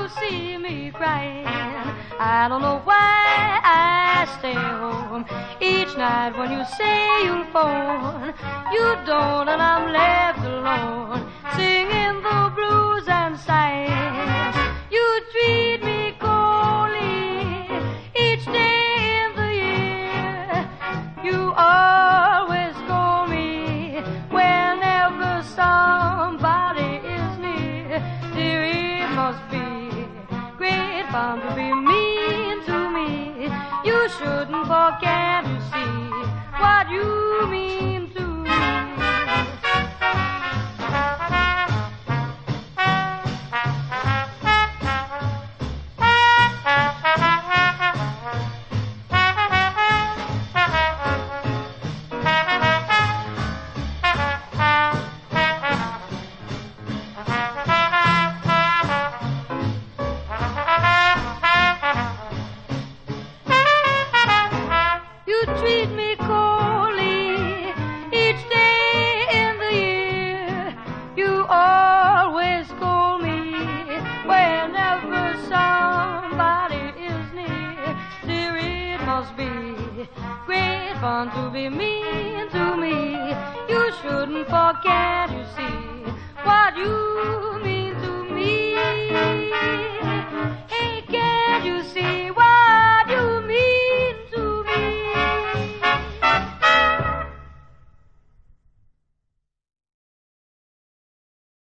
you see me crying. I don't know why I stay home each night when you say you'll phone. You don't, and I'm left alone, singing the blues and sighing. You treat me coldly each day in the year. You always call me whenever somebody is near. Dear, it must be great fun to be mean to me. You shouldn't forget to see what you mean to me. You treat me coldly each day in the year. You always call me whenever somebody is near. Dear, it must be great fun to be mean to me. You shouldn't forget, you see,